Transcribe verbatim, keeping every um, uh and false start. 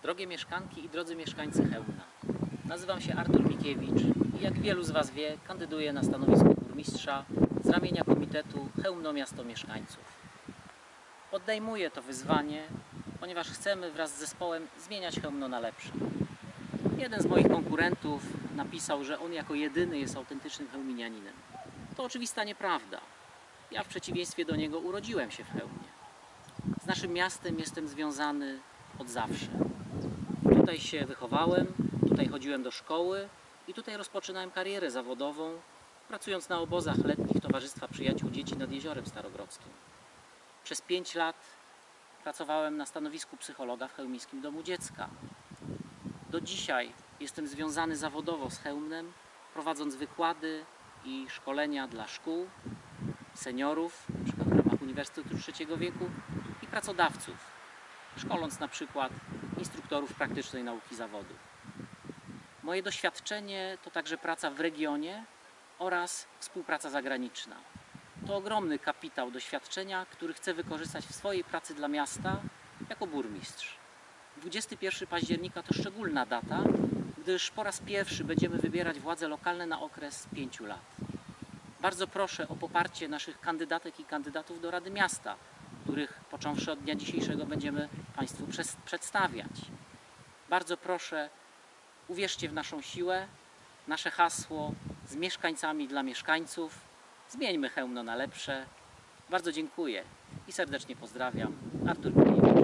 Drogie mieszkanki i drodzy mieszkańcy Chełmna, nazywam się Artur Mikiewicz i jak wielu z Was wie, kandyduję na stanowisko burmistrza z ramienia Komitetu Chełmno Miasto Mieszkańców. Podejmuję to wyzwanie, ponieważ chcemy wraz z zespołem zmieniać Chełmno na lepsze. Jeden z moich konkurentów napisał, że on jako jedyny jest autentycznym chełminianinem. To oczywista nieprawda. Ja w przeciwieństwie do niego urodziłem się w Chełmnie. Z naszym miastem jestem związany od zawsze. Tutaj się wychowałem, tutaj chodziłem do szkoły i tutaj rozpoczynałem karierę zawodową, pracując na obozach letnich Towarzystwa Przyjaciół Dzieci nad Jeziorem Starogrodzkim. Przez pięć lat pracowałem na stanowisku psychologa w Chełmińskim Domu Dziecka. Do dzisiaj jestem związany zawodowo z Chełmnem, prowadząc wykłady i szkolenia dla szkół, seniorów, np. w ramach Uniwersytetu Trzeciego Wieku i pracodawców, szkoląc na przykład instruktorów praktycznej nauki zawodu. Moje doświadczenie to także praca w regionie oraz współpraca zagraniczna. To ogromny kapitał doświadczenia, który chcę wykorzystać w swojej pracy dla miasta jako burmistrz. dwudziestego pierwszego października to szczególna data, gdyż po raz pierwszy będziemy wybierać władze lokalne na okres pięciu lat. Bardzo proszę o poparcie naszych kandydatek i kandydatów do Rady Miasta, których począwszy od dnia dzisiejszego będziemy Państwu przedstawiać. Bardzo proszę, uwierzcie w naszą siłę, nasze hasło z mieszkańcami dla mieszkańców. Zmieńmy Chełmno na lepsze. Bardzo dziękuję i serdecznie pozdrawiam. Artur Mikiewicz.